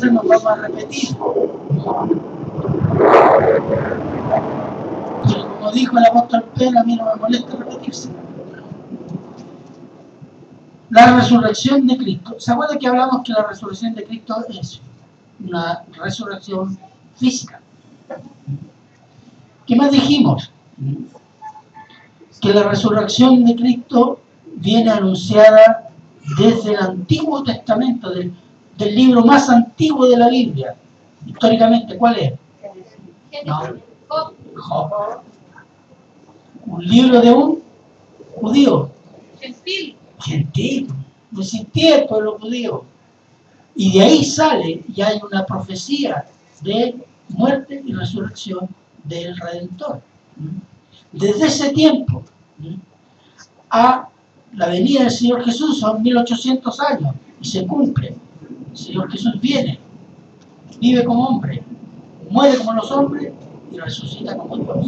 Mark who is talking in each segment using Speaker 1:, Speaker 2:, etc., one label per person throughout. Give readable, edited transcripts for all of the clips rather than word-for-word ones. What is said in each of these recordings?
Speaker 1: después nos vamos a repetir. Pero como dijo el apóstol Pedro, a mí no me molesta repetirse. La resurrección de Cristo. ¿Se acuerdan que hablamos que la resurrección de Cristo es una resurrección física? ¿Qué más dijimos? Que la resurrección de Cristo viene anunciada desde el Antiguo Testamento, del libro más antiguo de la Biblia. Históricamente, ¿cuál es? No. Job. Un libro de un judío. Gentil. No existía el pueblo judío. Y de ahí sale, y hay una profecía de muerte y resurrección del Redentor. Desde ese tiempo a la venida del Señor Jesús son 1800 años y se cumple. El Señor Jesús viene, vive como hombre, muere como los hombres y resucita como Dios.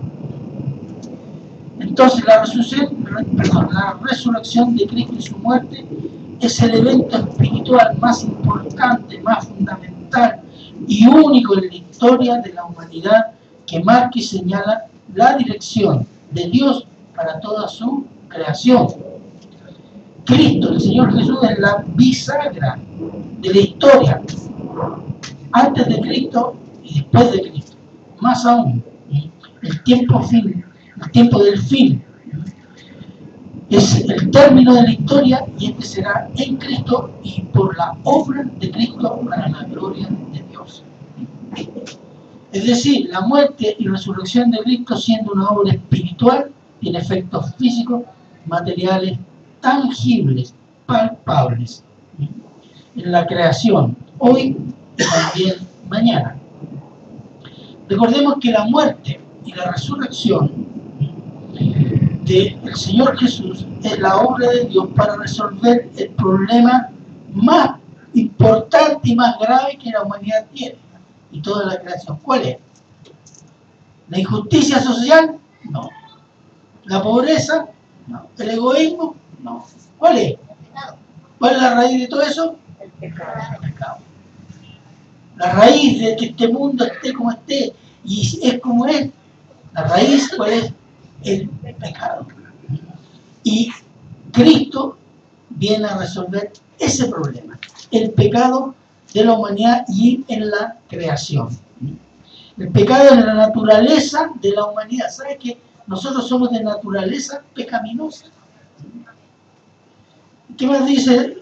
Speaker 1: Entonces la resurrección de Cristo y su muerte es el evento espiritual más importante, más fundamental y único en la historia de la humanidad que marca y señala la dirección de Dios para toda su creación. Cristo, el Señor Jesús, es la bisagra de la historia, antes de Cristo y después de Cristo. Más aún, el tiempo del fin, es el término de la historia, y este será en Cristo y por la obra de Cristo para la gloria de Dios. Es decir, la muerte y resurrección de Cristo, siendo una obra espiritual, tiene efectos físicos, materiales, tangibles, palpables en la creación, hoy y también mañana. Recordemos que la muerte y la resurrección del Señor Jesús es la obra de Dios para resolver el problema más importante y más grave que la humanidad tiene y toda la creación. ¿Cuál es? ¿La injusticia social? No. ¿La pobreza? No. ¿El egoísmo? No. ¿Cuál es? ¿Cuál es la raíz de todo eso? El pecado. La raíz de que este mundo esté como esté y es como es, la raíz, ¿cuál es? El pecado. Y Cristo viene a resolver ese problema, el pecado de la humanidad y en la creación. El pecado en la naturaleza de la humanidad. ¿Sabe que nosotros somos de naturaleza pecaminosa? ¿Qué más dice?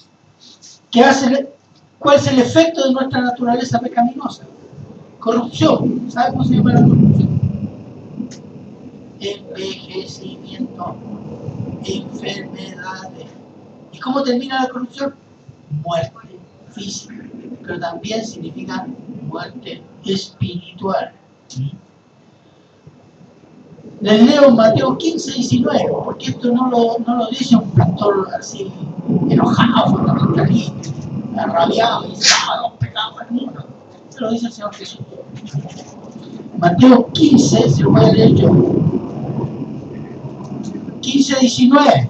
Speaker 1: ¿Cuál es el efecto de nuestra naturaleza pecaminosa? Corrupción. ¿Sabe cómo se llama la corrupción? Envejecimiento, enfermedades. ¿Y cómo termina la corrupción? Muerte física, pero también significa muerte espiritual. Les leo Mateo 15, 19, porque esto no lo dice un pastor así enojado, fundamentalista, arrabiado, y dice, los pecados del mundo. Esto lo dice el Señor Jesús. Mateo 15, se lo voy a leer yo. 15, 19.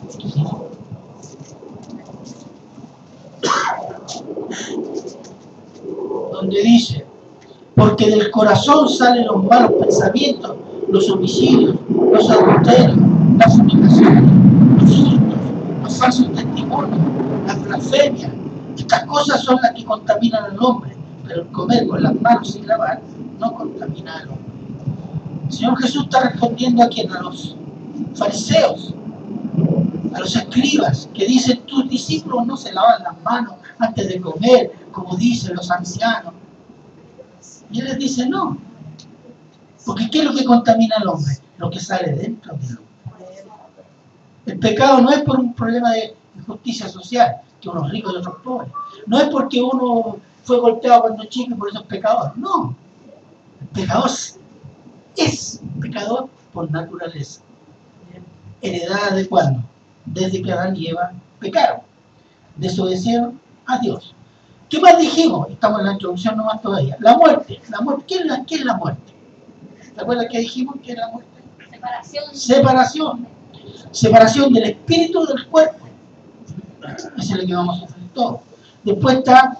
Speaker 1: Donde dice, porque del corazón salen los malos pensamientos, los homicidios, los adulterios, las fornicaciones, los hurtos, los falsos testimonios, las blasfemias. Estas cosas son las que contaminan al hombre, pero el comer con las manos sin lavar no contamina al hombre. El Señor Jesús está respondiendo a quién, a los fariseos, a los escribas, que dicen, tus discípulos no se lavan las manos antes de comer, como dicen los ancianos. Y él les dice, no, porque ¿qué es lo que contamina al hombre? Lo que sale dentro del hombre. El pecado no es por un problema de injusticia social, que unos ricos y otros pobres. No es porque uno fue golpeado cuando chico y por eso es pecador. No, el pecador es pecador por naturaleza. ¿Heredada de cuándo? Desde que Adán y Eva pecaron, desobedecieron a Dios. ¿Qué más dijimos? Estamos en la introducción nomás todavía. La muerte. ¿Qué es la muerte? ¿Te acuerdas que dijimos que era la muerte? Separación del espíritu del cuerpo. Eso es lo que vamos a hacer todos. Después está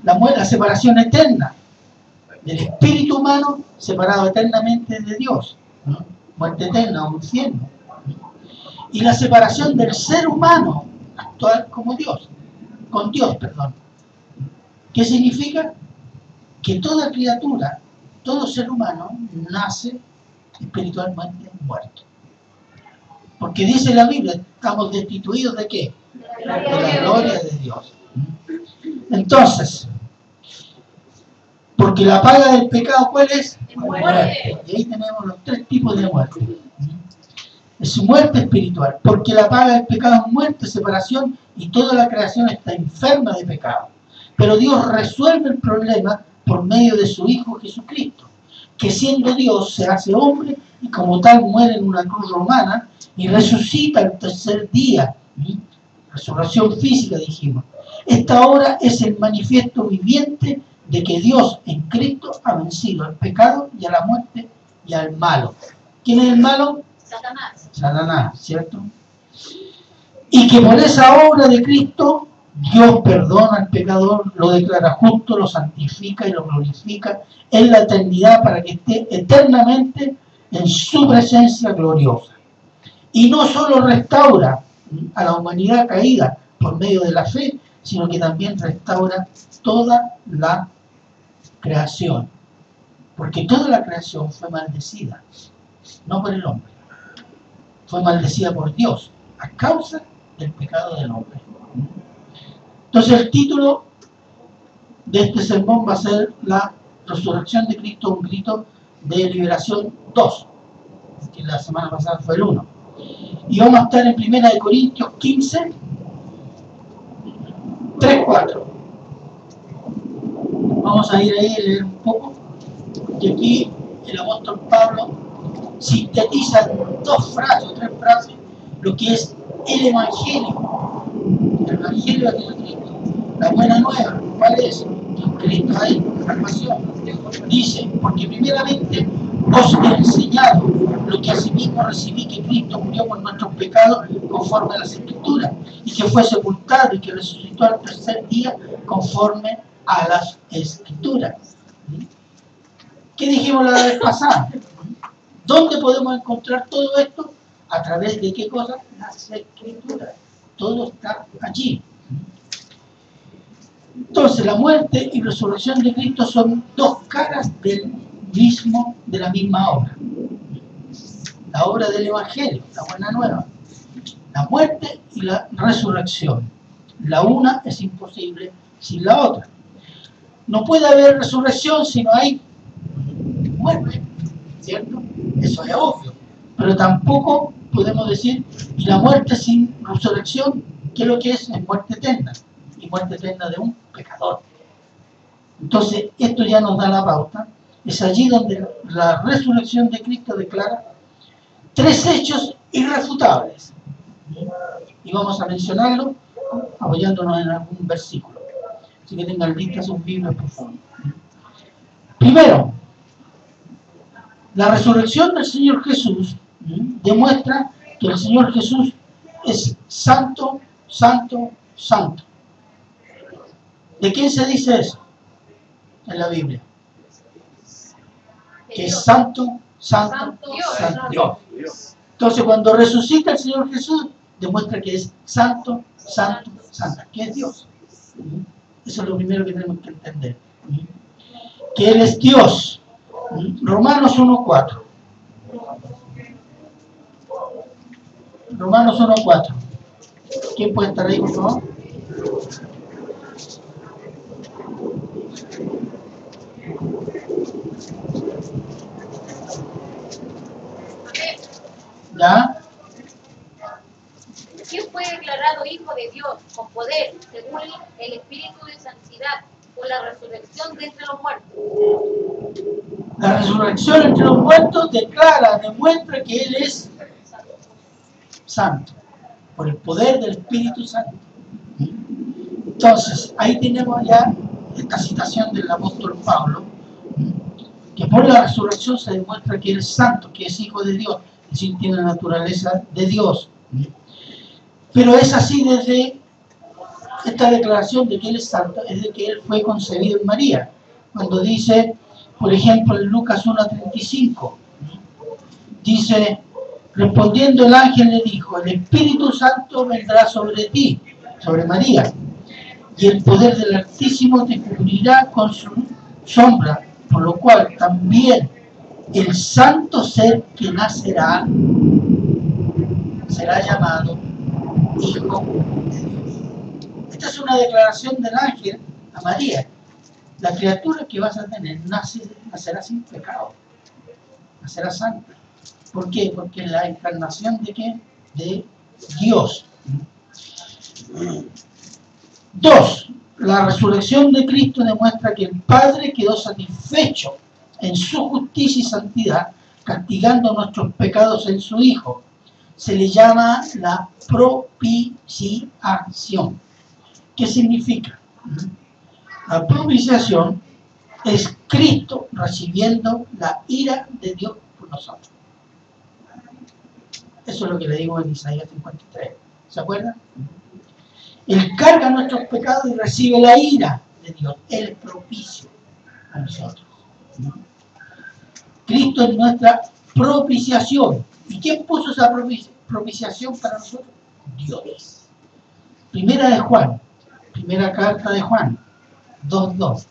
Speaker 1: la separación eterna del espíritu humano separado eternamente de Dios, ¿no? Muerte eterna o infierno. Y la separación del ser humano actual como Dios, con Dios, perdón. ¿Qué significa? Que toda criatura, todo ser humano nace espiritualmente muerto. Porque dice la Biblia, estamos destituidos ¿de qué? De la gloria de Dios. Entonces, porque la paga del pecado, ¿cuál es? Muerte. Y ahí tenemos los tres tipos de muerte. Es muerte espiritual, porque la paga del pecado es muerte, separación, y toda la creación está enferma de pecado. Pero Dios resuelve el problema por medio de su Hijo Jesucristo, que siendo Dios se hace hombre y como tal muere en una cruz romana y resucita el tercer día. Resurrección física, dijimos. Esta obra es el manifiesto viviente de que Dios en Cristo ha vencido al pecado y a la muerte y al malo. ¿Quién es el malo?
Speaker 2: Satanás.
Speaker 1: Satanás, ¿cierto? Y que por esa obra de Cristo Dios perdona al pecador, lo declara justo, lo santifica y lo glorifica en la eternidad para que esté eternamente en su presencia gloriosa. Y no solo restaura a la humanidad caída por medio de la fe, sino que también restaura toda la creación. Porque toda la creación fue maldecida, no por el hombre. Fue maldecida por Dios a causa del pecado del hombre. Entonces el título de este sermón va a ser la resurrección de Cristo, un grito de liberación 2, que la semana pasada fue el 1. Y vamos a estar en 1 Corintios 15, 3-4. Vamos a ir ahí a leer un poco, y aquí el apóstol Pablo sintetiza en 2 frases o 3 frases lo que es el Evangelio de Jesucristo, la buena nueva. ¿Cuál es? Que en Cristo hay salvación. Dice, porque primeramente os he enseñado lo que asimismo recibí, que Cristo murió por nuestros pecados conforme a las Escrituras, y que fue sepultado y que resucitó al tercer día conforme a las Escrituras. ¿Qué dijimos la vez pasada? ¿Dónde podemos encontrar todo esto? ¿A través de qué cosa? Las Escrituras. Todo está allí. Entonces, la muerte y resurrección de Cristo son 2 caras de la misma obra. La obra del Evangelio, la buena nueva. La muerte y la resurrección. La una es imposible sin la otra. No puede haber resurrección si no hay muerte, ¿cierto? Eso es obvio. Pero tampoco podemos decir, y la muerte sin resurrección, ¿qué es lo que es? Es muerte eterna. Y muerte eterna de un pecador. Entonces, esto ya nos da la pauta. Es allí donde la resurrección de Cristo declara 3 hechos irrefutables. Y vamos a mencionarlo apoyándonos en algún versículo. Así que tengan listas sus Biblias, por favor. Primero, la resurrección del Señor Jesús demuestra que el Señor Jesús es santo, santo, santo. ¿De quién se dice eso en la Biblia? Que es santo, santo, santo Dios. Entonces, cuando resucita el Señor Jesús, demuestra que es santo, santo, santo, que es Dios. Eso es lo primero que tenemos que entender. Que Él es Dios. Romanos 1:4. Romanos 1:4. ¿Quién puede estar ahí, por favor? ¿Ya?
Speaker 2: ¿Quién fue declarado Hijo de Dios con poder, según el Espíritu de Santidad, por la resurrección de entre los muertos?
Speaker 1: La resurrección entre los muertos demuestra que Él es santo, por el poder del Espíritu Santo. Entonces, ahí tenemos ya esta citación del apóstol Pablo, que por la resurrección se demuestra que Él es santo, que es Hijo de Dios, es decir, tiene la naturaleza de Dios. Pero es así desde esta declaración de que Él es santo es de que Él fue concebido en María. Cuando dice, por ejemplo, en Lucas 1:35, dice, respondiendo el ángel le dijo, el Espíritu Santo vendrá sobre ti, sobre María, y el poder del Altísimo te cubrirá con su sombra, por lo cual también el santo ser que nacerá será llamado Hijo de Dios. Esta es una declaración del ángel a María. La criatura que vas a tener nacerá sin pecado, nacerá santa. ¿Por qué? Porque es la encarnación de ¿qué? De Dios. 2. La resurrección de Cristo demuestra que el Padre quedó satisfecho en su justicia y santidad, castigando nuestros pecados en su Hijo. Se le llama la propiciación. ¿Qué significa? La propiciación es Cristo recibiendo la ira de Dios por nosotros. Eso es lo que le digo en Isaías 53. ¿Se acuerdan? Él carga nuestros pecados y recibe la ira de Dios. Él es propicio a nosotros. Cristo es nuestra propiciación. ¿Y quién puso esa propiciación para nosotros? Dios. Primera de Juan, primera carta de Juan, 2:2.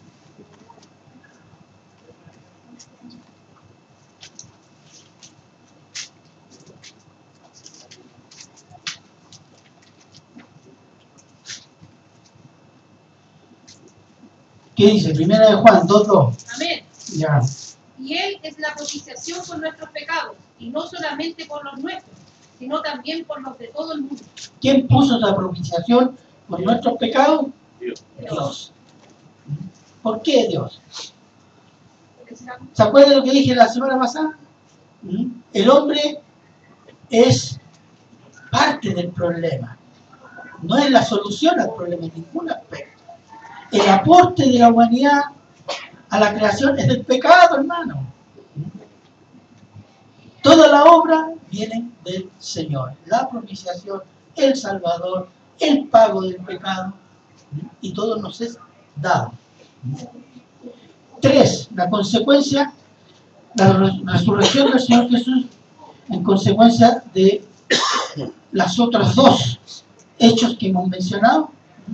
Speaker 1: ¿Qué dice? Primera de Juan 2:2.
Speaker 2: Amén.
Speaker 1: Ya.
Speaker 2: Y Él es la propiciación por nuestros pecados, y no solamente por los nuestros, sino también por los de todo el mundo.
Speaker 1: ¿Quién puso esa propiciación por nuestros pecados? Dios. ¿Por qué Dios? ¿Se acuerdan de lo que dije la semana pasada? El hombre es parte del problema. No es la solución al problema en ningún aspecto. El aporte de la humanidad a la creación es el pecado, hermano. Toda la obra viene del Señor. La propiciación, el Salvador, el pago del pecado, y todo nos es dado. 3. La consecuencia, la resurrección del Señor Jesús en consecuencia de las otras dos hechos que hemos mencionado,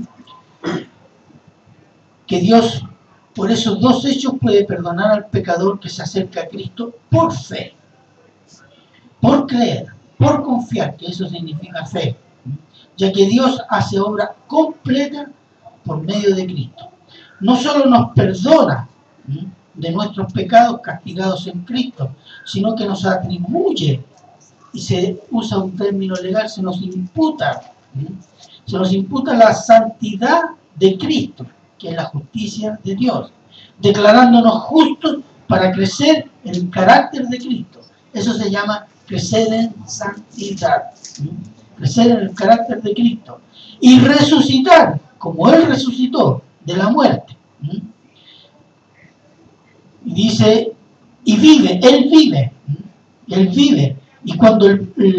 Speaker 1: que Dios por esos dos hechos puede perdonar al pecador que se acerca a Cristo por fe, por creer, por confiar, que eso significa fe, ya que Dios hace obra completa por medio de Cristo. No solo nos perdona de nuestros pecados castigados en Cristo, sino que nos atribuye, y se usa un término legal, se nos imputa la santidad de Cristo, que es la justicia de Dios, declarándonos justos para crecer en el carácter de Cristo. Eso se llama crecer en santidad, crecer en el carácter de Cristo y resucitar, como Él resucitó de la muerte. Y dice, y vive, Él vive, y cuando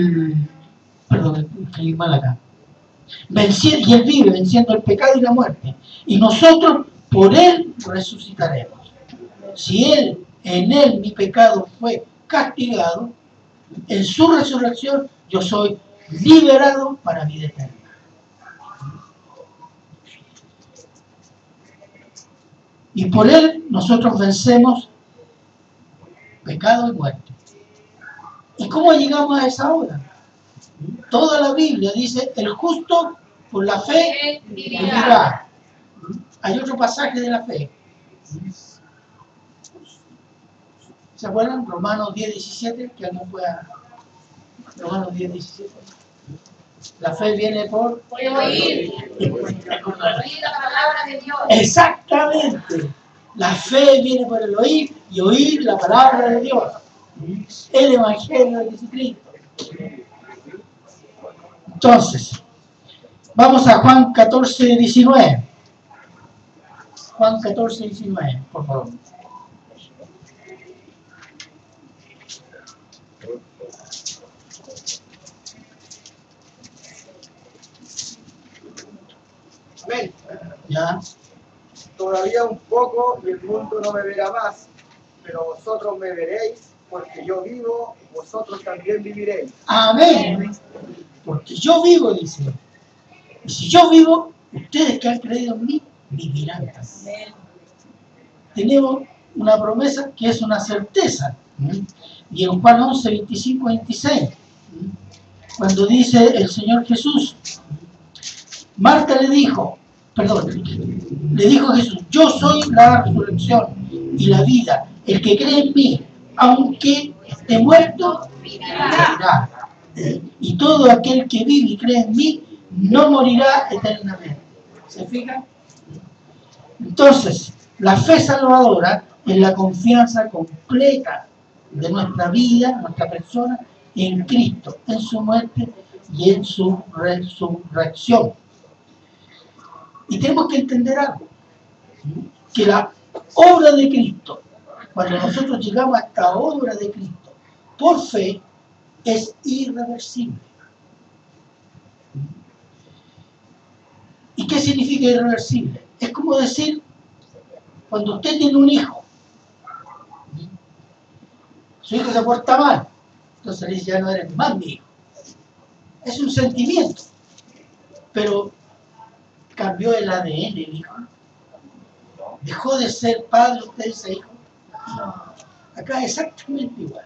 Speaker 1: escribí mal acá, y Él vive venciendo el pecado y la muerte, y nosotros por Él resucitaremos. Si en Él mi pecado fue castigado, en su resurrección yo soy liberado para vida eterna. Y por Él nosotros vencemos pecado y muerte. ¿Y cómo llegamos a esa hora? Toda la Biblia dice, el justo por la fe vivirá. Hay otro pasaje de la fe. ¿Se acuerdan? Romanos 10:17, que alguien pueda... Romanos 10:17. La fe viene por
Speaker 2: oír la palabra de Dios.
Speaker 1: Exactamente. La fe viene por el oír y oír la palabra de Dios. El Evangelio de Jesucristo. Entonces, vamos a Juan 14:19. Juan 14:19, por favor. Ya.
Speaker 3: Todavía un poco y el mundo no me verá más, pero vosotros me veréis, porque yo vivo, vosotros también viviréis.
Speaker 1: Amén. Porque yo vivo, dice. Y si yo vivo, ustedes que han creído en mí, vivirán también. Tenemos una promesa que es una certeza. Y en Juan 11, 25, 26, cuando dice el Señor Jesús, Marta le dijo Jesús, yo soy la resurrección y la vida. El que cree en mí, aunque esté muerto, vivirá. Y todo aquel que vive y cree en mí, no morirá eternamente. ¿Se fijan? Entonces, la fe salvadora es la confianza completa de nuestra vida, nuestra persona, en Cristo, en su muerte y en su resurrección. Y tenemos que entender algo, que la obra de Cristo, cuando nosotros llegamos a esta obra de Cristo, por fe, es irreversible. ¿Y qué significa irreversible? Es como decir, cuando usted tiene un hijo, su hijo se porta mal, entonces le dice, ya no eres más mi hijo. Es un sentimiento, pero cambió el ADN del hijo. Dejó de ser padre usted ese hijo. No, acá es exactamente igual.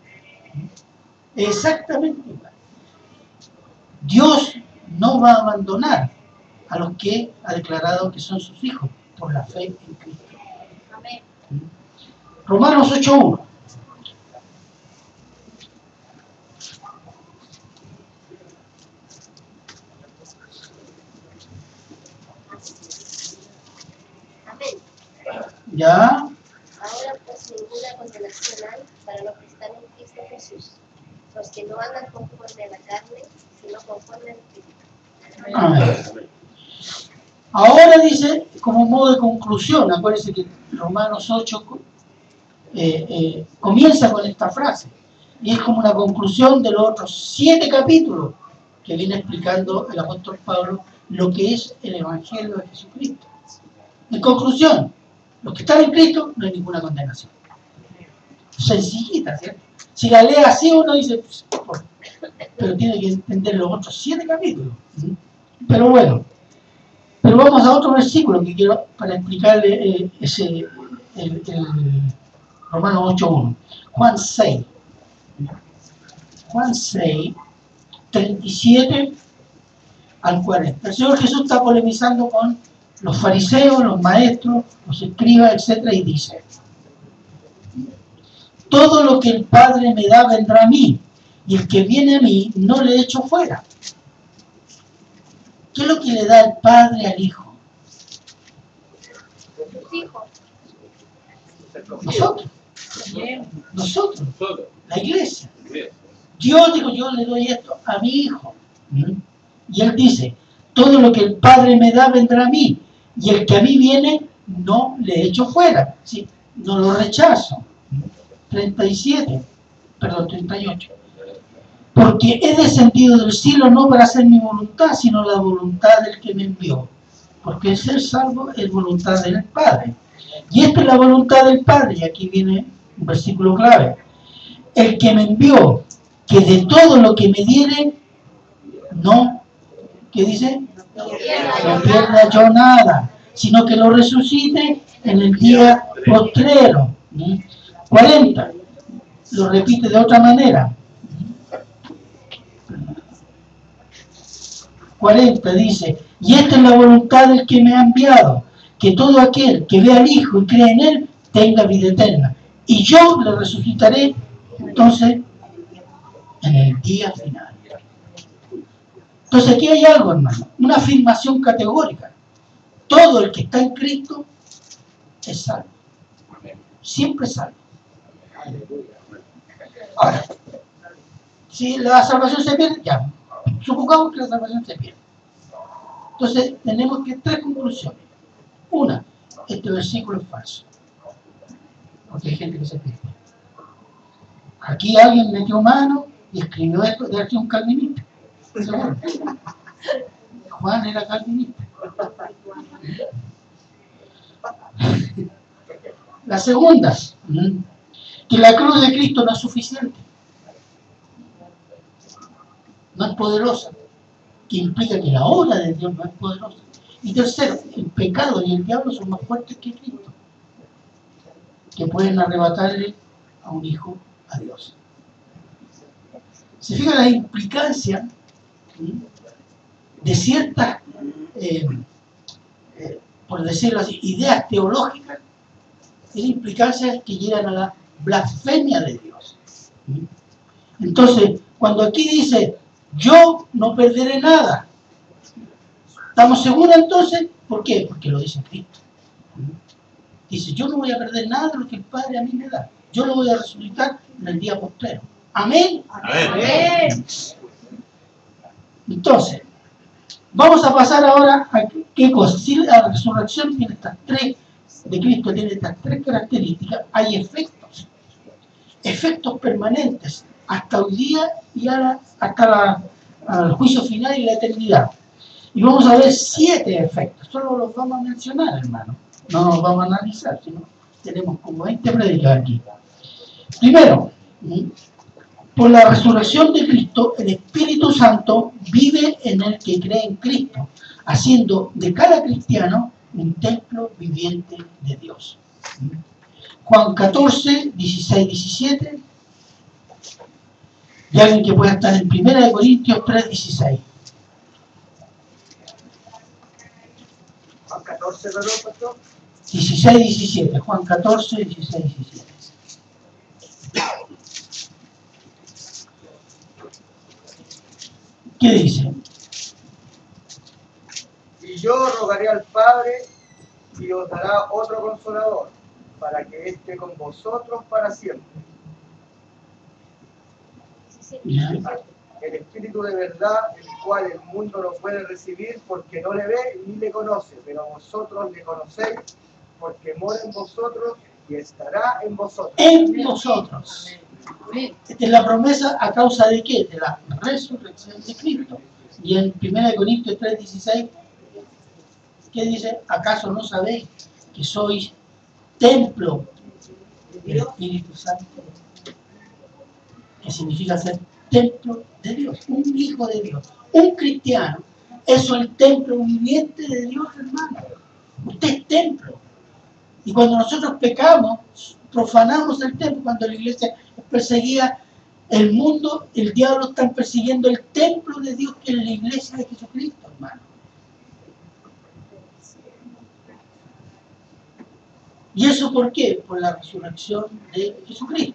Speaker 1: Exactamente igual. Dios no va a abandonar a los que ha declarado que son sus hijos por la fe en Cristo.
Speaker 2: Amén.
Speaker 1: Romanos 8:1. ¿Ya?
Speaker 4: Ahora pues ninguna condenación hay para los que están en Cristo Jesús, los que no andan conforme a la carne, sino conforme al Espíritu.
Speaker 1: Amén. Ahora dice, como modo de conclusión, acuérdense que Romanos 8 comienza con esta frase, y es como una conclusión de los otros 7 capítulos que viene explicando el apóstol Pablo lo que es el Evangelio de Jesucristo. En conclusión, los que están en Cristo no hay ninguna condenación. Sencillita, ¿cierto? Si la lee así uno dice, pero tiene que entender los otros 7 capítulos. Pero bueno, pero vamos a otro versículo que quiero para explicarle el Romanos 8:1. Juan 6. Juan 6, 37 al 40. El Señor Jesús está polemizando con los fariseos, los maestros, los escribas, etc. Y dice, todo lo que el Padre me da vendrá a mí, y el que viene a mí no le echo fuera. ¿Qué es lo que le da el Padre al Hijo?
Speaker 2: Sus hijos.
Speaker 1: Nosotros, la iglesia. Dios dijo, yo le doy esto a mi Hijo. Y Él dice, todo lo que el Padre me da vendrá a mí, y el que a mí viene no le echo fuera, ¿sí? No lo rechazo. 38. Porque he descendido del cielo no para hacer mi voluntad, sino la voluntad del que me envió. Porque el ser salvo es voluntad del Padre. Y esta es la voluntad del Padre, y aquí viene un versículo clave. El que me envió, que de todo lo que me diere, no, ¿qué dice? No pierda yo nada, sino que lo resucite en el día postrero. 40, lo repite de otra manera. 40 dice, y esta es la voluntad del que me ha enviado, que todo aquel que vea al Hijo y cree en Él, tenga vida eterna. Y yo le resucitaré, entonces, en el día final. Entonces aquí hay algo, hermano, una afirmación categórica. Todo el que está en Cristo es salvo. Siempre es salvo. Ahora, si la salvación se pierde, ya. Supongamos que la salvación se pierde. Entonces tenemos que 3 conclusiones. Una, este versículo es falso. Porque hay gente que se pierde. Aquí alguien metió mano y escribió esto de aquí un calvinista. Seguro. Juan era calvinista. La segunda, que la cruz de Cristo no es suficiente, no es poderosa, que implica que la obra de Dios no es poderosa. Y tercero, el pecado y el diablo son más fuertes que Cristo, que pueden arrebatarle a un hijo a Dios. Se fija la implicancia de ciertas, por decirlo así, ideas teológicas, tiene implicancias que llegan a la blasfemia de Dios. Entonces, cuando aquí dice, yo no perderé nada, ¿estamos seguros entonces? ¿Por qué? Porque lo dice Cristo. Dice, yo no voy a perder nada de lo que el Padre a mí me da. Yo lo voy a resucitar en el día postrero. ¿Amén?
Speaker 2: Amén.
Speaker 1: Entonces, vamos a pasar ahora a qué cosa. Si la resurrección tiene estas tres, de Cristo tiene estas tres características, hay efectos permanentes, hasta hoy día y hasta el juicio final y la eternidad. Y vamos a ver 7 efectos, solo los vamos a mencionar, hermano. No nos vamos a analizar, sino tenemos como 20 prédicas aquí. Primero, por la resurrección de Cristo, el Espíritu Santo vive en el que cree en Cristo, haciendo de cada cristiano un templo viviente de Dios. Juan 14, 16, 17. Y alguien que pueda estar en 1 Corintios 3, 16.
Speaker 3: Juan 14, perdón, pastor.
Speaker 1: 16, 17. Juan 14, 16, 17. ¿Qué dice?
Speaker 3: Y yo rogaré al Padre y os dará otro consolador, para que esté con vosotros para siempre. El Espíritu de verdad, el cual el mundo no puede recibir porque no le ve ni le conoce, pero vosotros le conocéis porque mora en vosotros y estará en vosotros.
Speaker 1: En vosotros. Esta es la promesa a causa de qué? De la resurrección de Cristo. Y en 1 Corintios 3, 16, ¿qué dice? ¿Acaso no sabéis que sois templo del Espíritu Santo? ¿Qué significa ser templo de Dios? Un hijo de Dios, un cristiano. Eso es el templo viviente de Dios, hermano. Usted es templo. Y cuando nosotros pecamos, profanamos el templo. Cuando la iglesia perseguía el mundo, el diablo está persiguiendo el templo de Dios, que es la iglesia de Jesucristo, hermano. ¿Y eso por qué? Por la resurrección de Jesucristo.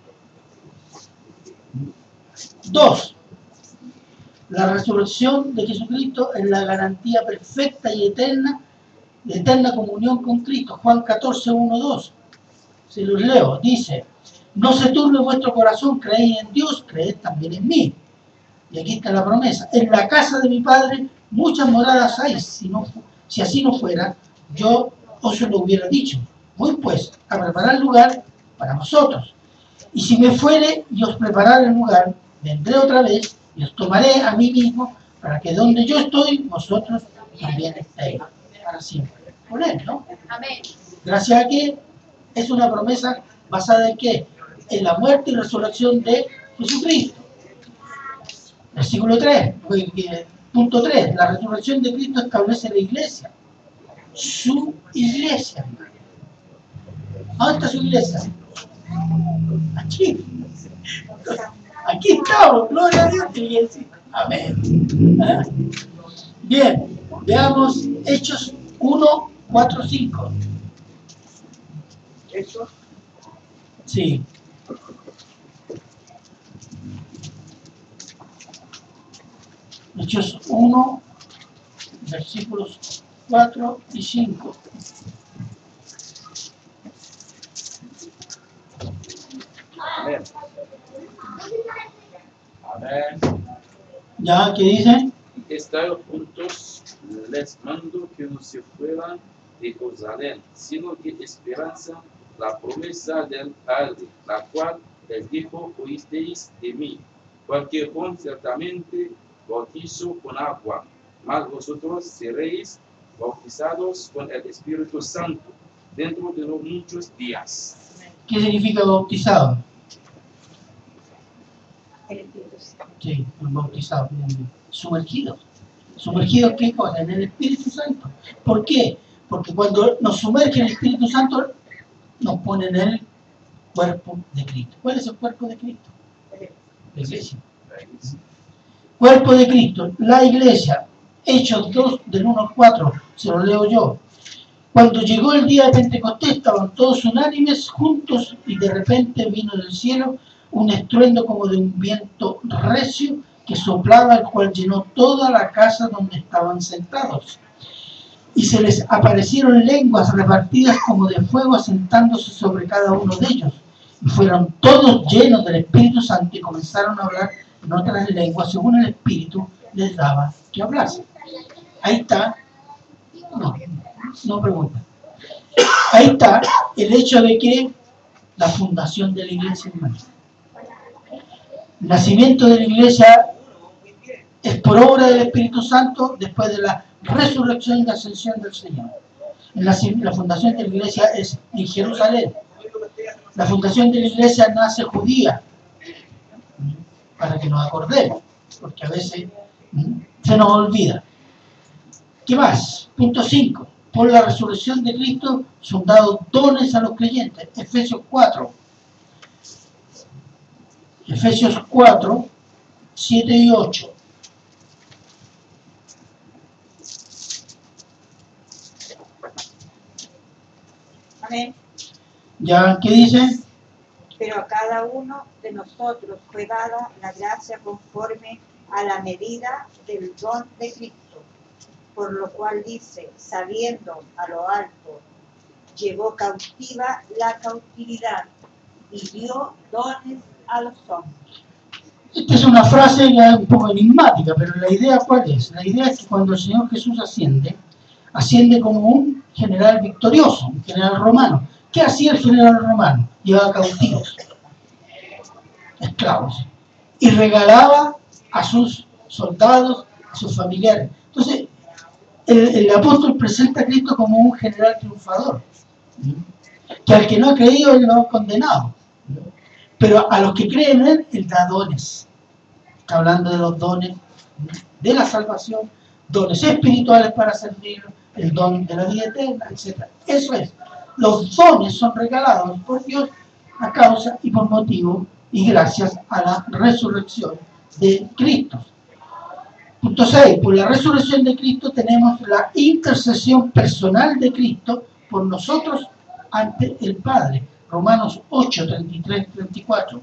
Speaker 1: 2. La resurrección de Jesucristo es la garantía perfecta y eterna de eterna comunión con Cristo. Juan 14, 1, 2. Se los leo. Dice, no se turbe vuestro corazón, creéis en Dios, creed también en mí. Y aquí está la promesa. En la casa de mi Padre muchas moradas hay. Si así no fuera, yo os lo hubiera dicho. Voy pues a preparar lugar para vosotros. Y si me fuere y os preparare el lugar, vendré otra vez y os tomaré a mí mismo, para que donde yo estoy, vosotros también estéis para siempre. Por él, ¿no?
Speaker 2: Amén.
Speaker 1: Gracias a que es una promesa basada en ¿qué? En la muerte y resurrección de Jesucristo. Versículo 3, punto 3. La resurrección de Cristo establece la iglesia. Su iglesia, hermano. ¿Dónde está su iglesia? Aquí. Aquí estamos, gloria a Dios, iglesia. Amén. ¿Ah? Bien, veamos Hechos 1, 4, 5.
Speaker 3: ¿Hechos?
Speaker 1: Sí. Hechos 1, versículos 4 y 5.
Speaker 5: Amén. Amén.
Speaker 1: ¿Ya? ¿Qué dice?
Speaker 5: Estando juntos, les mando que no se fueran de Jerusalén, sino que esperanza la promesa del Padre, la cual les dijo, oísteis de mí, porque Juan ciertamente bautizó con agua, mas vosotros seréis bautizados con el Espíritu Santo dentro de los muchos días.
Speaker 1: ¿Qué significa bautizado?
Speaker 4: El Espíritu Santo.
Speaker 1: Sí, bautizado, sumergidos. ¿Sumergidos qué cosa? En el Espíritu Santo. ¿Por qué? Porque cuando nos sumerge el Espíritu Santo, nos pone en el cuerpo de Cristo. ¿Cuál es el cuerpo de Cristo? La iglesia. Cuerpo de Cristo, la iglesia. Hechos 2, del 1 al 4, se lo leo yo. Cuando llegó el día de Pentecostés, estaban todos unánimes, juntos, y de repente vino del cielo un estruendo como de un viento recio que soplaba, el cual llenó toda la casa donde estaban sentados. Y se les aparecieron lenguas repartidas como de fuego, asentándose sobre cada uno de ellos. Y fueron todos llenos del Espíritu Santo y comenzaron a hablar en otras lenguas, según el Espíritu les daba que hablasen. Ahí está, no pregunta. Ahí está el hecho de que la fundación de la iglesia, hermano. El nacimiento de la iglesia es por obra del Espíritu Santo después de la resurrección y la ascensión del Señor. La fundación de la iglesia es en Jerusalén. La fundación de la iglesia nace judía, para que nos acordemos, porque a veces se nos olvida. ¿Qué más? Punto 5. Por la resurrección de Cristo son dados dones a los creyentes. Efesios 4. Efesios 4, 7 y 8.
Speaker 6: Amén.
Speaker 1: ¿Ya qué dice?
Speaker 6: Pero a cada uno de nosotros fue dada la gracia conforme a la medida del don de Cristo. Por lo cual dice, sabiendo a lo alto, llevó cautiva la cautividad y dio dones a los hombres.
Speaker 1: Esta es una frase ya un poco enigmática, pero la idea ¿cuál es? La idea es que cuando el Señor Jesús asciende como un general victorioso, un general romano. ¿Qué hacía el general romano? Llevaba cautivos, esclavos, y regalaba a sus soldados, a sus familiares. Entonces, el apóstol presenta a Cristo como un general triunfador, que al que no ha creído, él lo ha condenado. Pero a los que creen en él, él da dones. Está hablando de los dones de la salvación, dones espirituales para servirlo, el don de la vida eterna, etc. Eso es. Los dones son regalados por Dios a causa y por motivo y gracias a la resurrección de Cristo. Punto 6. Por la resurrección de Cristo tenemos la intercesión personal de Cristo por nosotros ante el Padre. Romanos 8, 33, 34.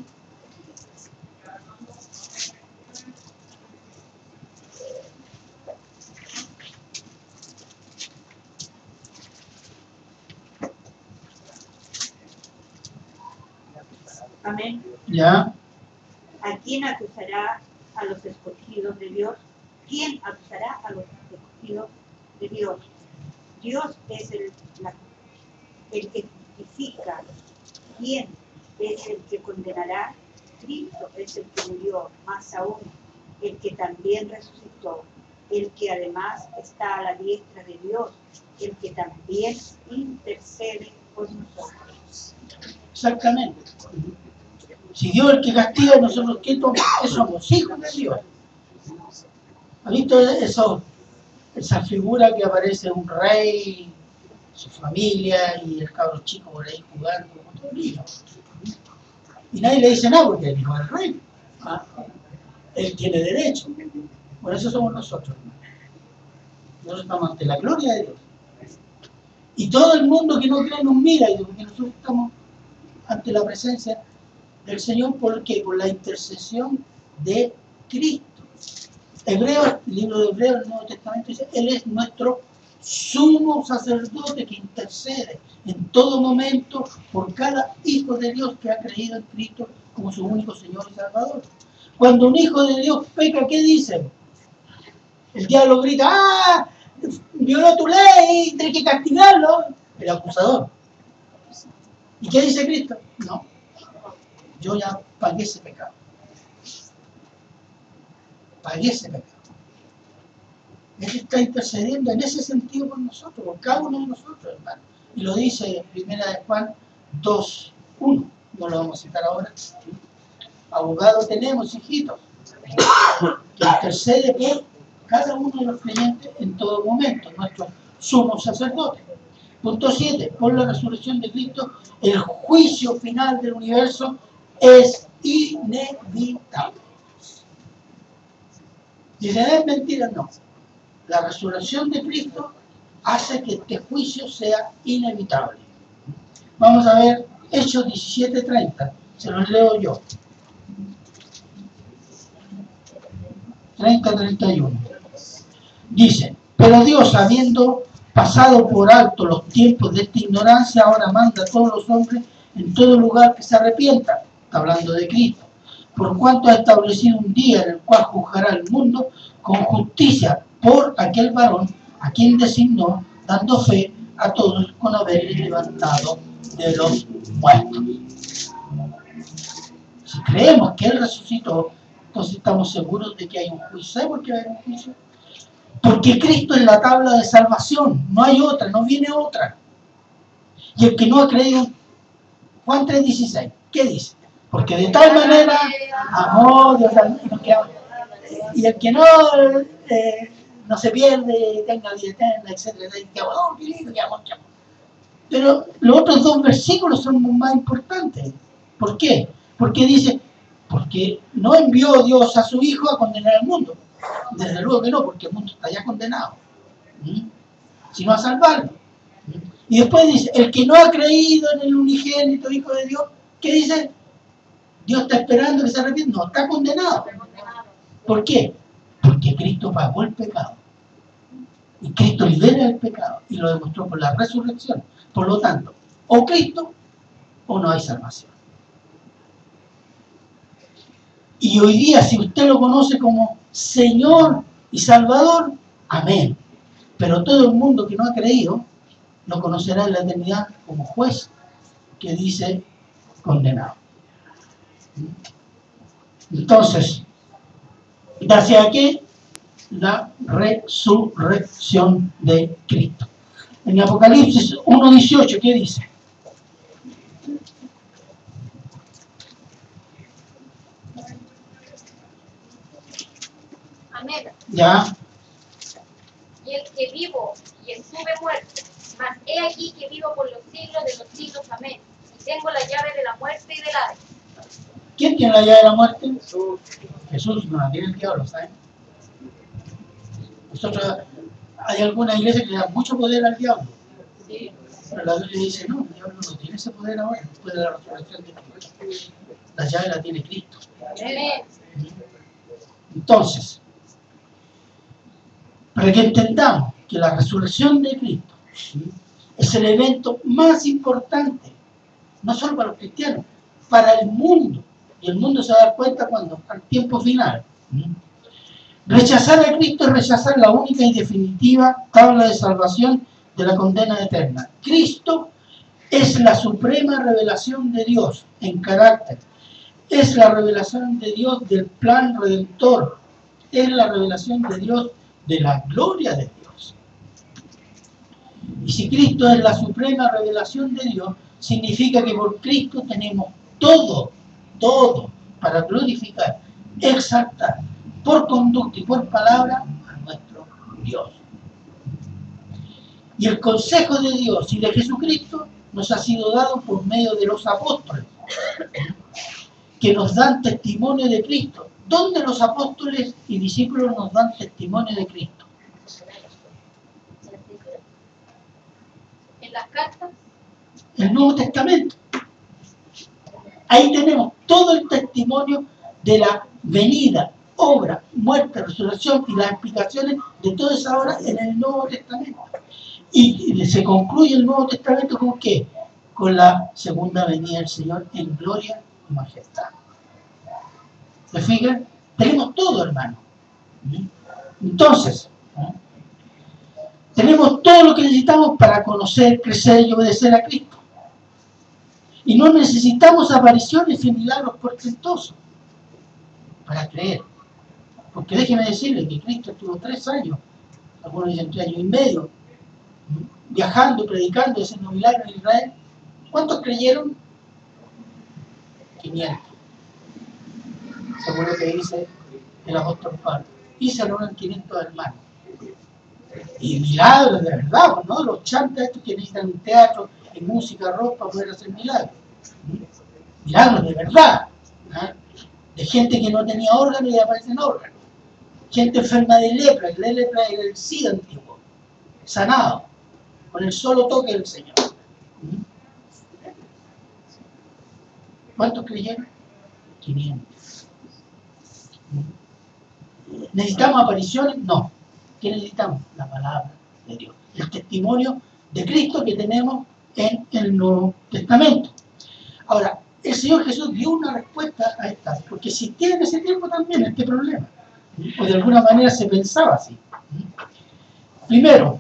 Speaker 6: Amén.
Speaker 1: ¿Ya?
Speaker 6: ¿A quién acusará a los escogidos de Dios? ¿Quién acusará a los escogidos de Dios? Dios es el que justifica. ¿Quién es el que condenará? Cristo es el que murió, más aún, el que también resucitó, el que además está a la diestra de Dios, el que también intercede por nosotros.
Speaker 1: Exactamente. Si Dios es el que castiga, nosotros ¿qué somos? Hijos de Dios. ¿Ha visto esa figura que aparece un rey, su familia y el cabro chico por ahí jugando como todo niño? Y nadie le dice nada porque es el hijo del rey. Él tiene derecho. Por eso somos nosotros. Nosotros estamos ante la gloria de Dios. Y todo el mundo que no cree nos mira, porque nosotros estamos ante la presencia del Señor, porque por la intercesión de Cristo. Hebreos, el libro de Hebreos del Nuevo Testamento dice, Él es nuestro sumo sacerdote que intercede en todo momento por cada hijo de Dios que ha creído en Cristo como su único Señor y Salvador. Cuando un hijo de Dios peca, ¿qué dicen? El diablo grita, ¡ah! Violó tu ley, tienes que castigarlo. El acusador. ¿Y qué dice Cristo? No, yo ya pagué ese pecado. Pagué ese pecado. Él está intercediendo en ese sentido por nosotros, por cada uno de nosotros, hermano. Y lo dice en 1 Juan 2:1. No lo vamos a citar ahora. Abogado tenemos, hijitos, que intercede por cada uno de los creyentes en todo momento, nuestro sumo sacerdote. Punto 7. Por la resurrección de Cristo, el juicio final del universo es inevitable. Dice, ¿es mentira? No. La resurrección de Cristo hace que este juicio sea inevitable. Vamos a ver Hechos 17:30. Se los leo yo. 30-31. Dice, pero Dios, habiendo pasado por alto los tiempos de esta ignorancia, ahora manda a todos los hombres en todo lugar que se arrepientan. Está hablando de Cristo. Por cuanto ha establecido un día en el cual juzgará el mundo con justicia por aquel varón a quien designó, dando fe a todos con haberle levantado de los muertos. Si creemos que Él resucitó, entonces estamos seguros de que hay un juicio. ¿Sabe por qué hay un juicio? Porque Cristo es la tabla de salvación, no hay otra, no viene otra. Y el que no ha creído, Juan 3:16, ¿qué dice? Porque de tal manera amó Dios al mundo que ama. Y el que no se pierde, tenga vida eterna, etcétera, oh, qué lindo, qué amor. Pero los otros dos versículos son más importantes. ¿Por qué? Porque dice, porque no envió Dios a su Hijo a condenar al mundo. Desde luego que no, porque el mundo está ya condenado, sino a salvarlo. Y después dice, el que no ha creído en el unigénito Hijo de Dios, ¿qué dice? Dios está esperando que se arrepienta. No, está condenado. ¿Por qué? Porque Cristo pagó el pecado. Y Cristo libera el pecado. Y lo demostró por la resurrección. Por lo tanto, o Cristo o no hay salvación. Y hoy día, si usted lo conoce como Señor y Salvador, amén. Pero todo el mundo que no ha creído, lo conocerá en la eternidad como juez que dice condenado. Entonces, ¿gracias a qué? La resurrección de Cristo. En Apocalipsis 1:18, ¿qué dice?
Speaker 2: Amén.
Speaker 1: Ya.
Speaker 2: Y el que vivo y estuve muerto, mas he aquí que vivo por los siglos de los siglos. Amén. Y tengo la llave de la muerte y del Hades.
Speaker 1: ¿Quién tiene la llave de la muerte?
Speaker 3: Jesús.
Speaker 1: Jesús, no la tiene el diablo, ¿saben? Nosotros, hay algunas iglesias que le dan mucho poder al diablo.
Speaker 2: Sí.
Speaker 1: Pero la Biblia dice, no, el diablo no tiene ese poder ahora, después de la resurrección de Cristo. La llave la tiene Cristo.
Speaker 2: Amén.
Speaker 1: Entonces, para que entendamos que la resurrección de Cristo es el evento más importante, no solo para los cristianos, para el mundo. Y el mundo se va a dar cuenta cuando, al tiempo final. Rechazar a Cristo es rechazar la única y definitiva tabla de salvación de la condena eterna. Cristo es la suprema revelación de Dios en carácter. Es la revelación de Dios del plan redentor. Es la revelación de Dios de la gloria de Dios. Y si Cristo es la suprema revelación de Dios, significa que por Cristo tenemos todo para glorificar, exaltar, por conducta y por palabra a nuestro Dios. Y el consejo de Dios y de Jesucristo nos ha sido dado por medio de los apóstoles, que nos dan testimonio de Cristo. ¿Dónde los apóstoles y discípulos nos dan testimonio de Cristo?
Speaker 2: En las cartas.
Speaker 1: El Nuevo Testamento. Ahí tenemos todo el testimonio de la venida, obra, muerte, resurrección y las explicaciones de toda esa obra en el Nuevo Testamento. Y se concluye el Nuevo Testamento con ¿qué? Con la segunda venida del Señor en gloria y majestad. ¿Se fijan? Tenemos todo, hermano. Entonces, tenemos todo lo que necesitamos para conocer, crecer y obedecer a Cristo. Y no necesitamos apariciones y milagros portentosos para creer. Porque déjeme decirle que Cristo estuvo 3 años algunos dicen 3 años y medio, viajando, predicando, haciendo milagros en Israel. ¿Cuántos creyeron? 500. Según lo que dice el apóstol Pablo. Y se reúnen 500 hermanos. Y milagros de verdad, ¿no? Los chantas estos que necesitan un teatro, en música, ropa, para poder hacer milagros. Milagros de verdad. ¿Ah? De gente que no tenía órganos y aparecen órganos. Gente enferma de lepra. La lepra era el SIDA antiguo. Sanado. Con el solo toque del Señor. ¿Cuántos creyeron? 500. ¿Necesitamos apariciones? No. ¿Qué necesitamos? La palabra de Dios. El testimonio de Cristo que tenemos en el Nuevo Testamento. Ahora, el Señor Jesús dio una respuesta a esta, porque existía en ese tiempo también este problema. O de alguna manera se pensaba así. Primero,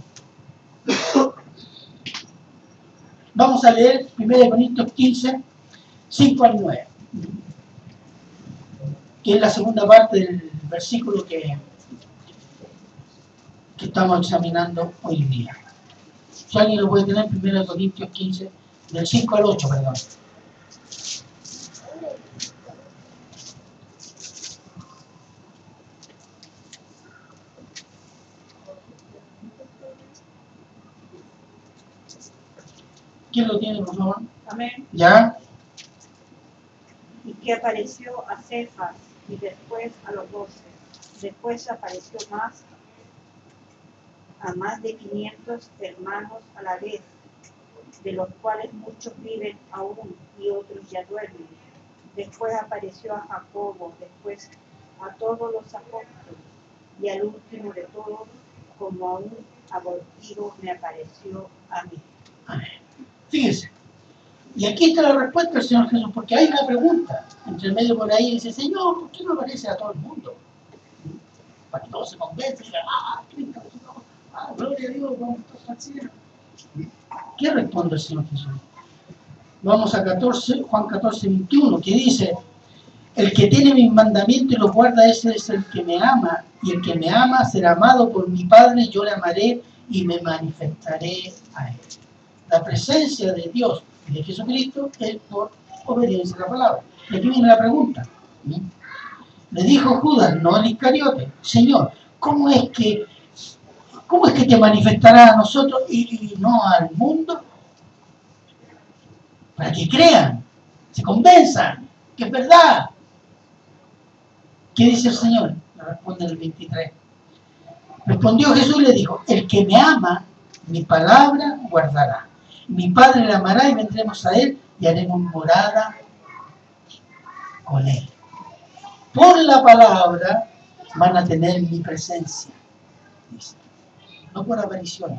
Speaker 1: vamos a leer 1 Corintios 15, 5 al 9, que es la segunda parte del versículo que estamos examinando hoy día. Si alguien lo puede tener, 1 Corintios 15, del 5 al 8, perdón. ¿Quién lo tiene, por favor?
Speaker 6: Amén.
Speaker 1: ¿Ya?
Speaker 6: Y que apareció a Cefas y después a los 12. Después apareció a más de 500 hermanos a la vez, de los cuales muchos viven aún y otros ya duermen. Después apareció a Jacobo, después a todos los apóstoles, y al último de todos, como a un abortivo, me apareció a mí.
Speaker 1: Amén. Fíjense. Y aquí está la respuesta del Señor Jesús, porque hay una pregunta entre el medio por ahí, dice: Señor, ¿por qué no aparece a todo el mundo? Para que todos se convenzan y digan: Cristo, gloria a Dios, vamos todos al cielo. ¿Qué responde el Señor Jesús? Vamos a Juan 14, 21, que dice: el que tiene mis mandamientos y los guarda, ese es el que me ama, y el que me ama será amado por mi Padre, yo le amaré y me manifestaré a él. La presencia de Dios y de Jesucristo es por obediencia a la palabra. Y aquí viene la pregunta. Le dijo Judas, no el Iscariote: Señor, ¿cómo es que te manifestarás a nosotros y no al mundo? Para que crean, se convenzan, que es verdad. ¿Qué dice el Señor? Le responde el 23. Respondió Jesús y le dijo: el que me ama, mi palabra guardará. Mi Padre le amará y vendremos a él y haremos morada con él. Por la palabra van a tener mi presencia, dice. No por apariciones.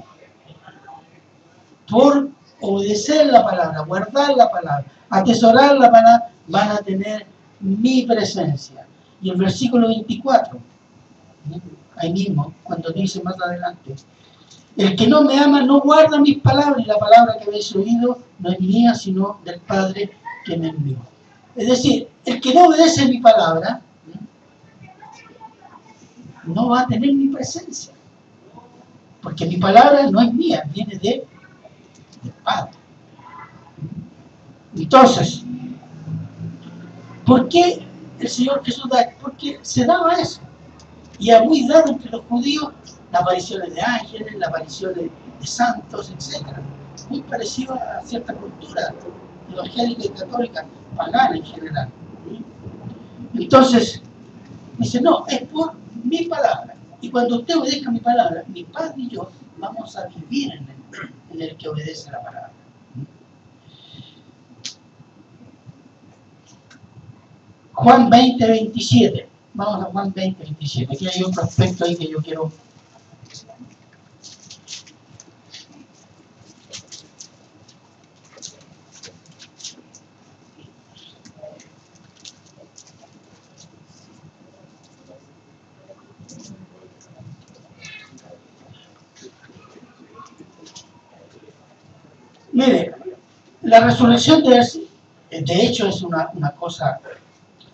Speaker 1: Por obedecer la palabra, guardar la palabra, atesorar la palabra, van a tener mi presencia. Y el versículo 24, ahí mismo, cuando dice más adelante: el que no me ama no guarda mis palabras, y la palabra que habéis oído no es mía, sino del Padre que me envió. Es decir, el que no obedece mi palabra no va a tener mi presencia, porque mi palabra no es mía, viene del Padre. Entonces, ¿por qué el Señor Jesús da? Porque se daba eso, y era muy dado entre los judíos las apariciones de ángeles, las apariciones de santos, etc. Muy parecido a cierta cultura evangélica y católica, pagana en general. Entonces, dice: no, es por mi palabra. Y cuando usted obedezca mi palabra, mi Padre y yo vamos a vivir en el que obedece la palabra. Juan 20, 27. Vamos a Juan 20, 27. Aquí hay otro aspecto ahí que yo quiero. Mire, la resurrección de hecho es una cosa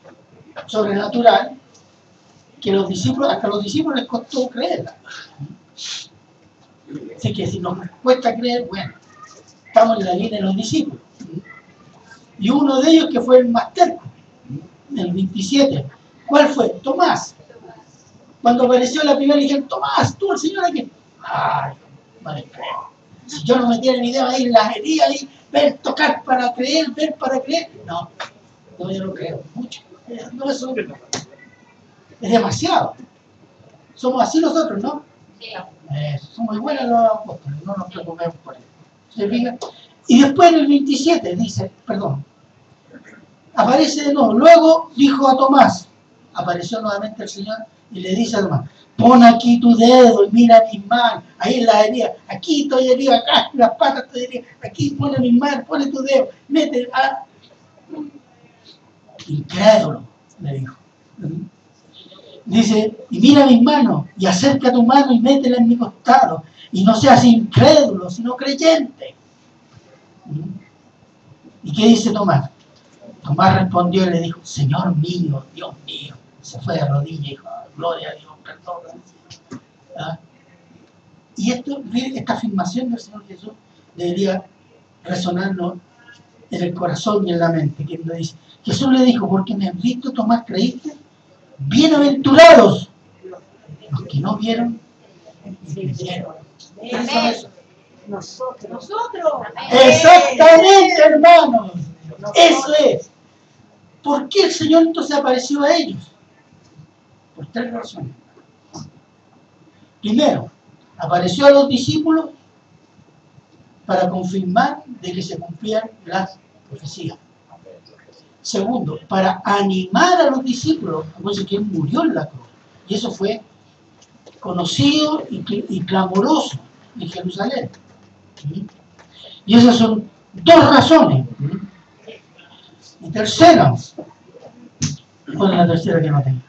Speaker 1: sobrenatural que hasta los discípulos les costó creerla. Así que si nos cuesta creer, bueno, estamos en la línea de los discípulos. Y uno de ellos que fue el más terco, el 27. ¿Cuál fue? Tomás. Cuando apareció la primera, le dijeron, Tomás, tú el Señor aquí. Ay, vale, si yo no me tiene ni idea de ir en las heridas, ahí, ver, tocar para creer, ver para creer. No, yo no creo, mucho. No, eso es demasiado. Somos así nosotros, ¿no?
Speaker 2: Sí.
Speaker 1: Somos iguales a los apóstoles, no nos preocupemos por eso. ¿Se fija? Y después en el 27 dice, perdón, aparece de nuevo. Luego dijo a Tomás, apareció nuevamente el Señor y le dice a Tomás, pon aquí tu dedo y mira mis manos, ahí en la herida, aquí estoy herido, acá en las patas estoy herido, aquí pone mis manos, pone tu dedo, mete, incrédulo, le dijo. Dice, y mira mis manos, y acerca tu mano y métela en mi costado, y no seas incrédulo, sino creyente. ¿Y qué dice Tomás? Tomás respondió y le dijo, Señor mío, Dios mío. Se fue de rodillas y dijo, gloria a Dios, perdón. ¿Ah? Y esta afirmación del Señor Jesús debería resonarnos en el corazón y en la mente. Que nos dice, Jesús le dijo, porque me has visto, Tomás, creíste. Bienaventurados los que no vieron y creyeron.
Speaker 6: Nosotros.
Speaker 1: Exactamente, hermanos. Eso es. ¿Por qué el Señor entonces apareció a ellos? Por 3 razones. Primero, apareció a los discípulos para confirmar de que se cumplían las profecías. Segundo, para animar a los discípulos, acuérdense que Él murió en la cruz. Y eso fue conocido y clamoroso en Jerusalén. Y esas son 2 razones. Y tercera, ¿cuál es la tercera que no tengo?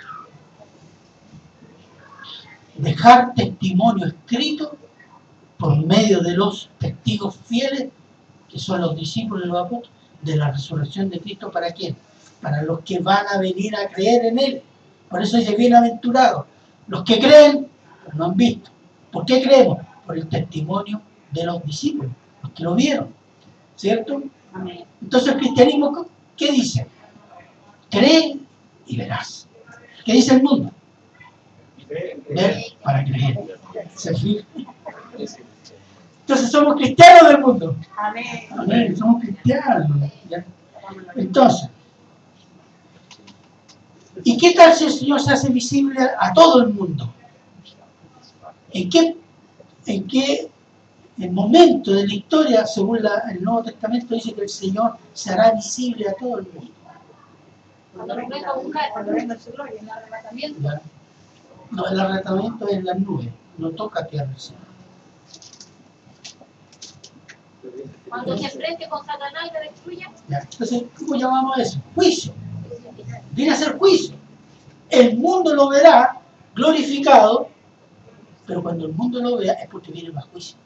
Speaker 1: Dejar testimonio escrito por medio de los testigos fieles, que son los discípulos y los apóstoles, de la resurrección de Cristo. ¿Para quién? Para los que van a venir a creer en Él. Por eso dice bienaventurados. Los que creen, pero no han visto. ¿Por qué creemos? Por el testimonio de los discípulos, los que lo vieron. ¿Cierto?
Speaker 6: Amén.
Speaker 1: Entonces el cristianismo, ¿qué dice? Cree y verás. ¿Qué dice el mundo? Ver para creer. ¿Se fija? Entonces somos cristianos del mundo.
Speaker 6: Amén.
Speaker 1: Amén, somos cristianos. ¿Ya? Entonces, ¿y qué tal si el Señor se hace visible a todo el mundo? ¿En qué momento de la historia, según el Nuevo Testamento, dice que el Señor se hará visible a todo el mundo?
Speaker 2: Cuando nos venga a buscar,
Speaker 6: Cuando venga su gloria, en el arrebatamiento.
Speaker 1: ¿Ya? No, el arrebatamiento es en las nubes, no toca tierra el Señor.
Speaker 2: cuando se enfrente con Satanás y te destruya.
Speaker 1: ¿Ya? Entonces, ¿cómo llamamos eso? Juicio. Viene a ser juicio. El mundo lo verá glorificado, pero cuando el mundo lo vea es porque viene más juicio.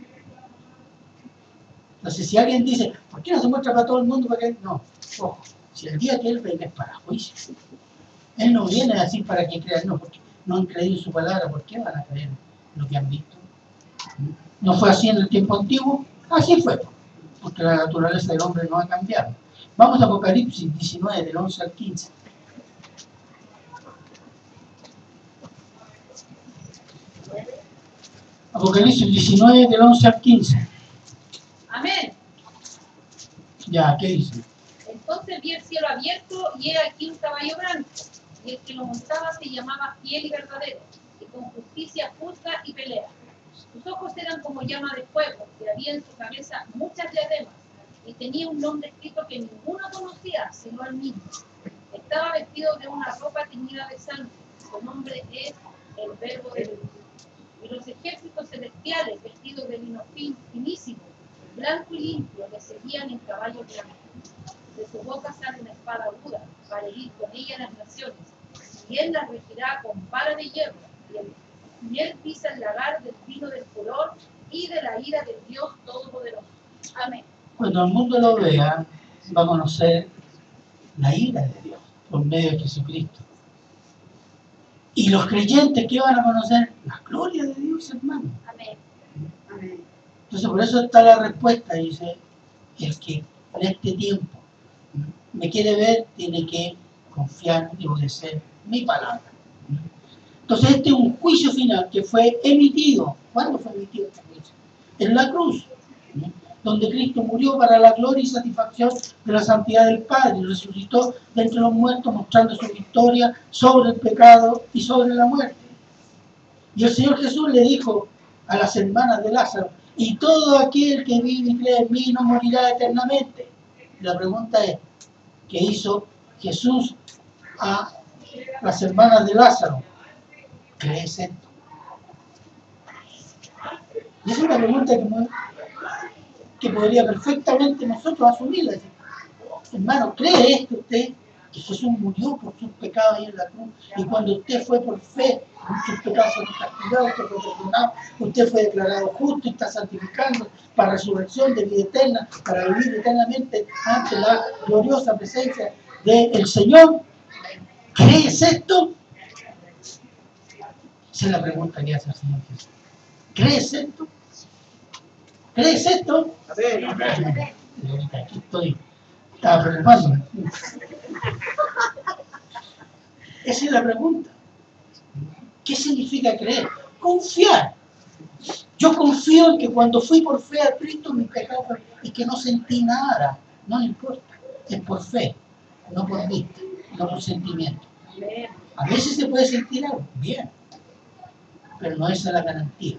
Speaker 1: Entonces, si alguien dice, ¿por qué no se muestra para todo el mundo? Porque no, ojo, si el día que Él venga es para juicio. Él no viene a decir para que crean, no, porque no han creído en su palabra, ¿por qué van a creer lo que han visto? ¿No fue así en el tiempo antiguo? Así fue, porque la naturaleza del hombre no ha cambiado. Vamos a Apocalipsis 19, del 11 al 15. Apocalipsis 19, del 11 al 15.
Speaker 2: Amén.
Speaker 1: Ya, ¿qué dice?
Speaker 2: Entonces vi el cielo abierto y he aquí un caballo blanco, y el que lo montaba se llamaba Fiel y Verdadero, y con justicia juzga y pelea. Sus ojos eran como llama de fuego, y había en su cabeza muchas diademas, y tenía un nombre escrito que ninguno conocía, sino él mismo. Estaba vestido de una ropa teñida de sangre, su nombre es el Verbo de Dios. Y los ejércitos celestiales, vestidos de lino finísimo, blanco y limpio, le seguían en caballos blancos. De su boca sale una espada aguda, para herir con ella las naciones, y él las regirá con vara de hierro, y él pisa el lagar del vino del furor y de la ira del Dios Todopoderoso. Amén.
Speaker 1: Cuando el mundo lo vea, va a conocer la ira de Dios por medio de Jesucristo. Y los creyentes que van a conocer la gloria de Dios, hermano.
Speaker 4: Amén.
Speaker 6: Amén.
Speaker 1: Entonces por eso está la respuesta, dice, el que en este tiempo me quiere ver tiene que confiar y obedecer mi palabra. Entonces este es un juicio final que fue emitido. ¿Cuándo fue emitido este juicio? En la cruz, donde Cristo murió para la gloria y satisfacción de la santidad del Padre y resucitó de entre los muertos mostrando su victoria sobre el pecado y sobre la muerte. Y el Señor Jesús le dijo a las hermanas de Lázaro, y todo aquel que vive y cree en mí no morirá eternamente. Y la pregunta es, ¿qué hizo Jesús a las hermanas de Lázaro? ¿Crees esto? Y esa es una pregunta que podría perfectamente nosotros asumirla. Hermano, ¿cree esto usted? Que Jesús murió por sus pecados ahí en la cruz, y cuando usted fue por fe, sus pecados fueron castigados, usted fue perdonado, usted fue declarado justo y está santificando para resurrección de vida eterna, para vivir eternamente ante la gloriosa presencia del Señor. ¿Crees esto? Esa es la pregunta que hace el Señor Jesús. ¿Crees esto? ¿Crees esto?
Speaker 3: Amén.
Speaker 1: Ahorita aquí estoy. Estaba preocupándome. Esa es la pregunta. ¿Qué significa creer? Confiar. Yo confío en que cuando fui por fe a Cristo, mis pecados y que no sentí nada. No me importa. Es por fe, no por vista, no por sentimiento. A veces se puede sentir algo, bien, pero no esa es la garantía.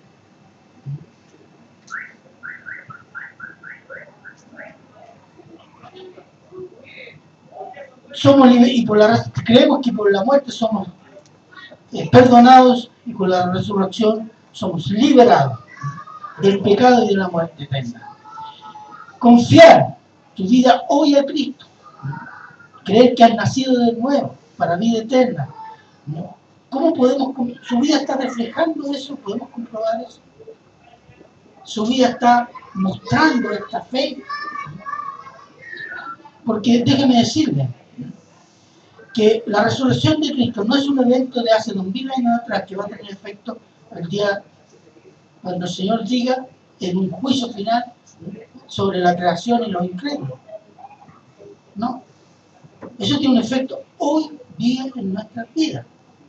Speaker 1: Somos y creemos que por la muerte somos perdonados, y con la resurrección somos liberados del pecado y de la muerte eterna. Confiar tu vida hoy a Cristo, creer que has nacido de nuevo para vida eterna. ¿Cómo podemos? Su vida está reflejando eso, podemos comprobar eso. Su vida está mostrando esta fe, porque déjeme decirle que la resurrección de Cristo no es un evento de hace 2000 años atrás que va a tener efecto el día cuando el Señor diga en un juicio final sobre la creación y los incrédulos. No. Eso tiene un efecto hoy día en nuestras vidas.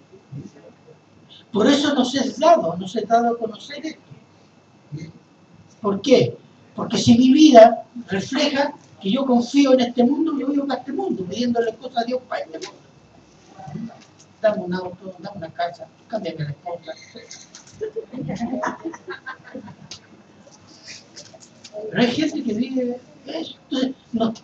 Speaker 1: Por eso nos es dado a conocer esto. ¿Por qué? Porque si mi vida refleja que yo confío en este mundo, yo vivo para este mundo, pidiéndole cosas a Dios para este mundo. Dame un auto, dame una casa, cámbiame la esposa. Pero hay gente que vive eso, entonces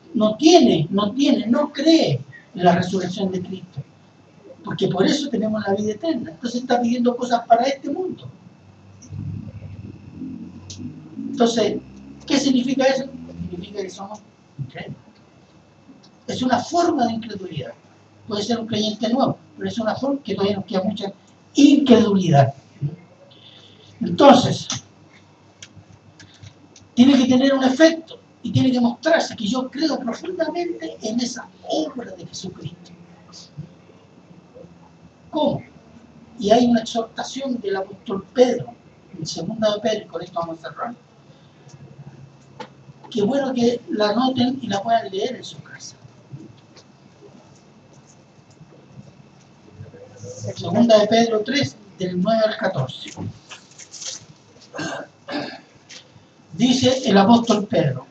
Speaker 1: no cree en la resurrección de Cristo. Porque por eso tenemos la vida eterna. Entonces está pidiendo cosas para este mundo. Entonces, ¿qué significa eso? Significa que somos incrédulos. Es una forma de incredulidad. Puede ser un creyente nuevo, pero es una forma que todavía nos queda mucha incredulidad. Entonces, tiene que tener un efecto y tiene que mostrarse que yo creo profundamente en esa obra de Jesucristo. ¿Cómo? Y hay una exhortación del apóstol Pedro, en 2 de Pedro, y con esto vamos a cerrar. Qué bueno que la anoten y la puedan leer en su casa. 2 de Pedro 3, del 9 al 14. Dice el apóstol Pedro.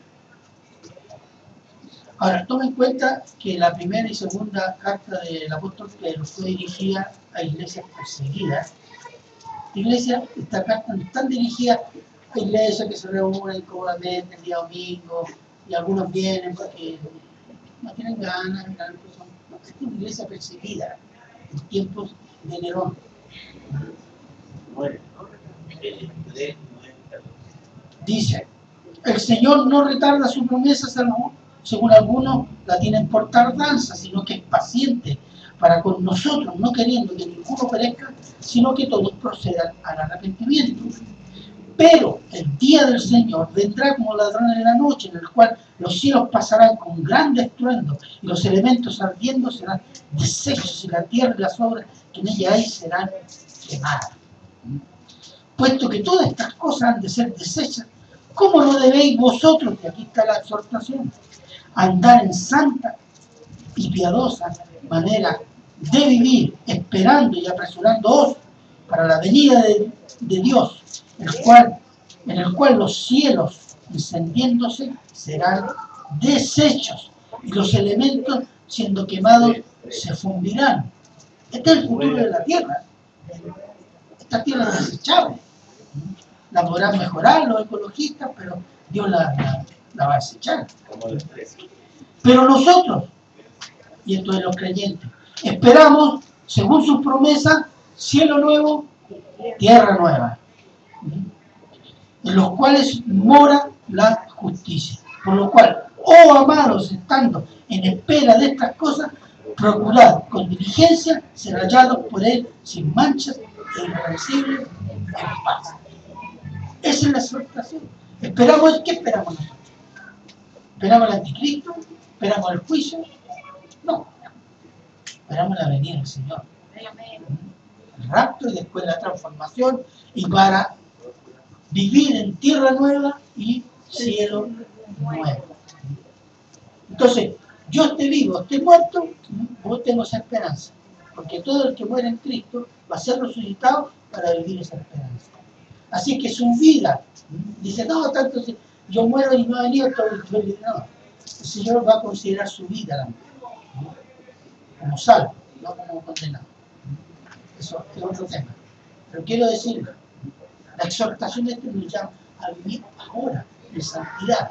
Speaker 1: Ahora, tomen en cuenta que la primera y segunda carta del apóstol Pedro fue dirigida a iglesias perseguidas. Esta carta no está dirigida a iglesias que se reúnen cómodamente el día domingo y algunos vienen porque no tienen ganas. No, es una iglesia perseguida en tiempos de Nerón. Dice, el Señor no retarda su promesa, según algunos la tienen por tardanza, sino que es paciente para con nosotros, no queriendo que ninguno perezca, sino que todos procedan al arrepentimiento. Pero el día del Señor vendrá como ladrón en la noche, en el cual los cielos pasarán con gran estruendo, y los elementos ardiendo serán deshechos, y la tierra y las obras que en ella hay serán quemadas. Puesto que todas estas cosas han de ser deshechas, ¿cómo no debéis vosotros, que aquí está la exhortación, andar en santa y piadosa manera de vivir, esperando y apresurándoos para la venida de Dios, en el cual los cielos encendiéndose serán deshechos y los elementos siendo quemados se fundirán? Este es el futuro de la tierra. Esta tierra es desechable. La podrán mejorar los ecologistas, pero Dios la va a desechar. Pero nosotros, y esto es los creyentes, esperamos, según sus promesas, cielo nuevo, tierra nueva, en los cuales mora la justicia. Por lo cual, oh amados, estando en espera de estas cosas, procurad con diligencia ser hallados por Él sin manchas e irrepresibles en paz. Esa es la exhortación. Esperamos, ¿qué esperamos nosotros? ¿Esperamos el anticristo? ¿Esperamos el juicio? No. Esperamos la venida del Señor. El rapto y después la transformación, y para vivir en tierra nueva y cielo nuevo. Entonces, yo esté vivo, esté muerto, vos tengo esa esperanza. Porque todo el que muere en Cristo va a ser resucitado para vivir esa esperanza. Así que su vida, dice, no, tanto si yo muero y no he venido, todo el no. El Señor va a considerar su vida como salvo, no como condenado. Eso es otro tema. Pero quiero decir, la exhortación de este nos llama a vivir ahora, en santidad.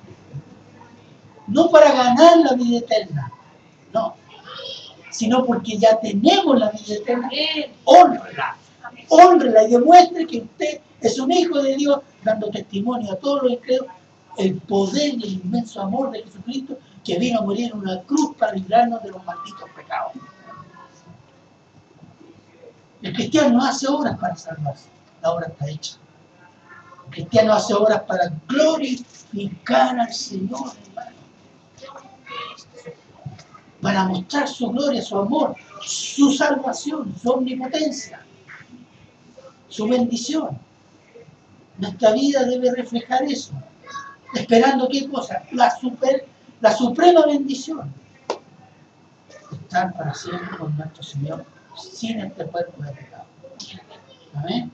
Speaker 1: No para ganar la vida eterna, no, sino porque ya tenemos la vida eterna. Honrela y demuestre que usted es un hijo de Dios, dando testimonio a todos los incrédulos el poder y el inmenso amor de Jesucristo, que vino a morir en una cruz para librarnos de los malditos pecados. El cristiano no hace obras para salvarse, la obra está hecha. El cristiano hace obras para glorificar al Señor, hermano. Para mostrar su gloria, su amor, su salvación, su omnipotencia, su bendición. Nuestra vida debe reflejar eso. Esperando ¿qué cosa? La suprema bendición. Estar para siempre con nuestro Señor sin este cuerpo de pecado. ¿Amén?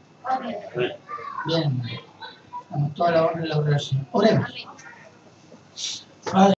Speaker 1: Bien, hermano. Damos toda la honra y la gloria al Señor. Oremos. Padre,